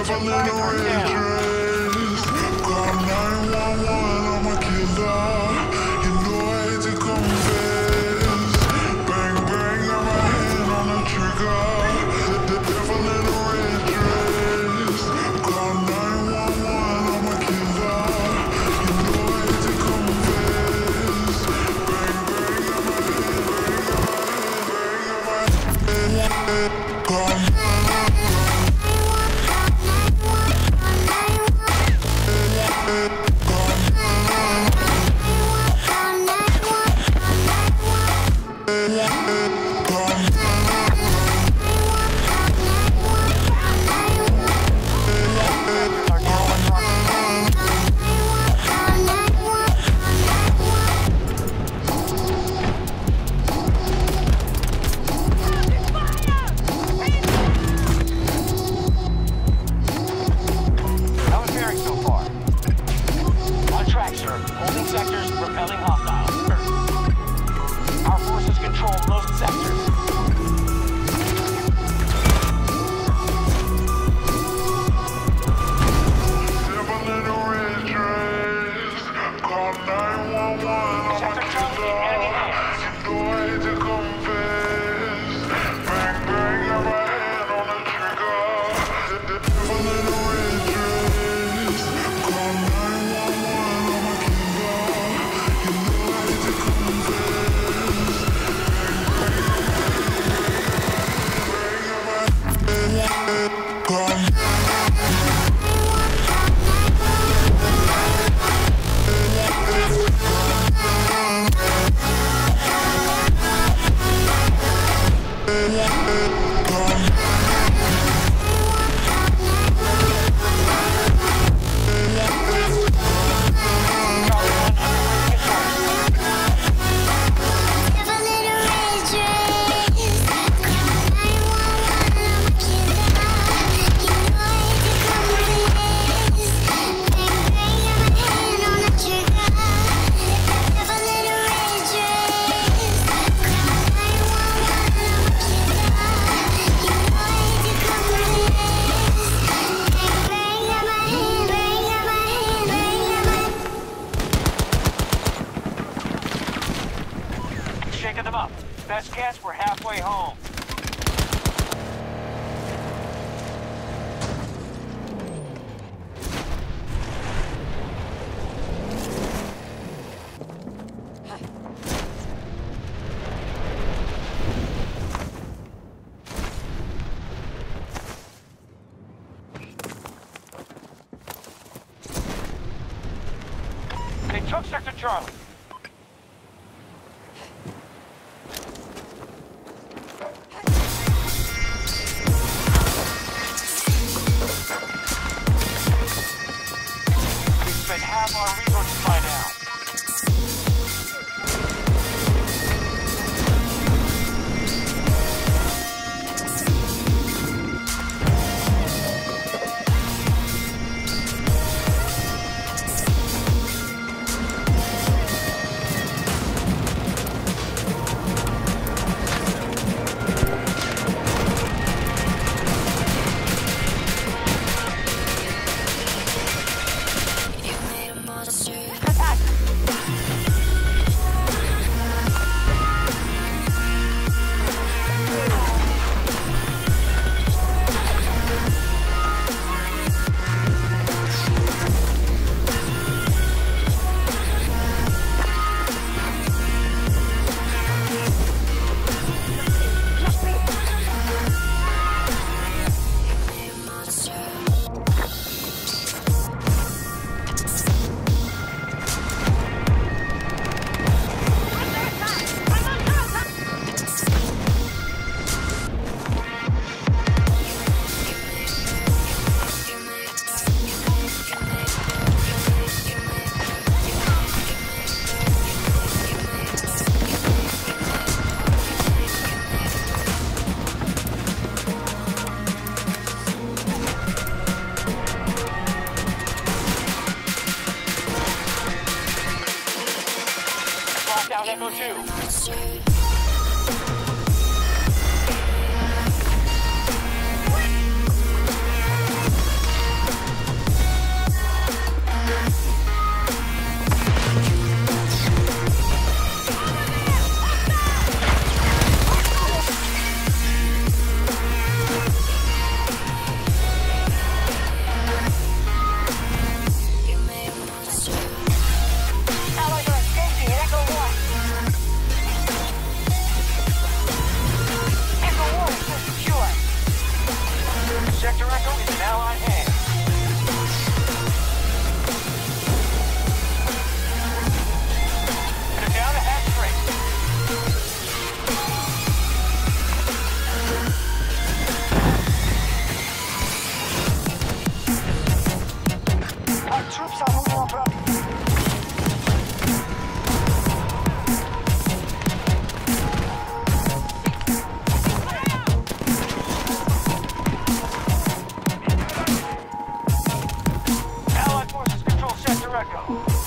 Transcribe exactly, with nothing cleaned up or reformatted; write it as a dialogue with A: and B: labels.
A: devil in the red dress. Call nine one one, I'm a killer. You know I hate to confess. Bang bang, got my hand on the trigger. The devil in the red dress. Call nine one one, I'm a killer. You know I hate to confess. Bang bang, got my hand, bang, got my hand, bang, got my hand. Call
B: Best guess, we're halfway home. They took Sector Charlie. Half our resources by now. Echo two. Echo.